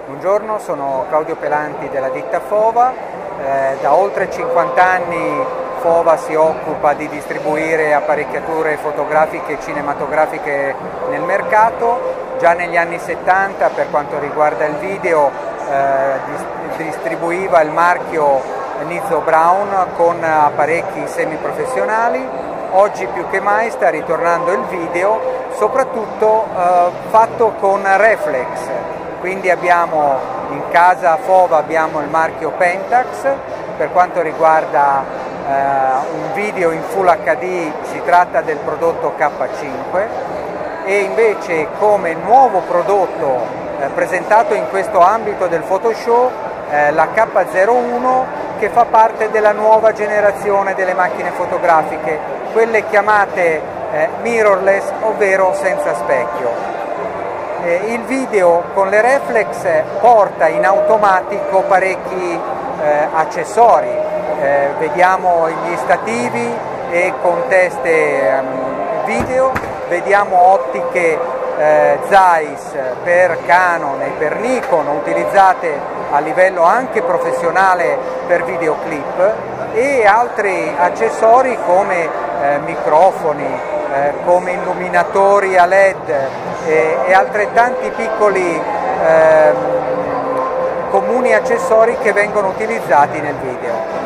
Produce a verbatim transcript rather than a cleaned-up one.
Buongiorno, sono Claudio Pelanti della ditta Fova. Eh, da oltre cinquanta anni Fova si occupa di distribuire apparecchiature fotografiche e cinematografiche nel mercato. Già negli anni settanta, per quanto riguarda il video, eh, distribuiva il marchio Nizzo Brown con apparecchi semiprofessionali. Oggi più che mai sta ritornando il video, soprattutto eh, fatto con reflex. Quindi abbiamo in casa Fova abbiamo il marchio Pentax. Per quanto riguarda eh, un video in Full H D si tratta del prodotto K cinque, e invece come nuovo prodotto eh, presentato in questo ambito del Photoshow eh, la K zero uno, che fa parte della nuova generazione delle macchine fotografiche, quelle chiamate eh, mirrorless, ovvero senza specchio. Il video con le reflex porta in automatico parecchi eh, accessori, eh, vediamo gli stativi e con teste um, video, vediamo ottiche eh, Zeiss per Canon e per Nikon utilizzate a livello anche professionale per videoclip, e altri accessori come eh, microfoni, eh, come illuminatori a led e, e altrettanti piccoli eh, comuni accessori che vengono utilizzati nel video.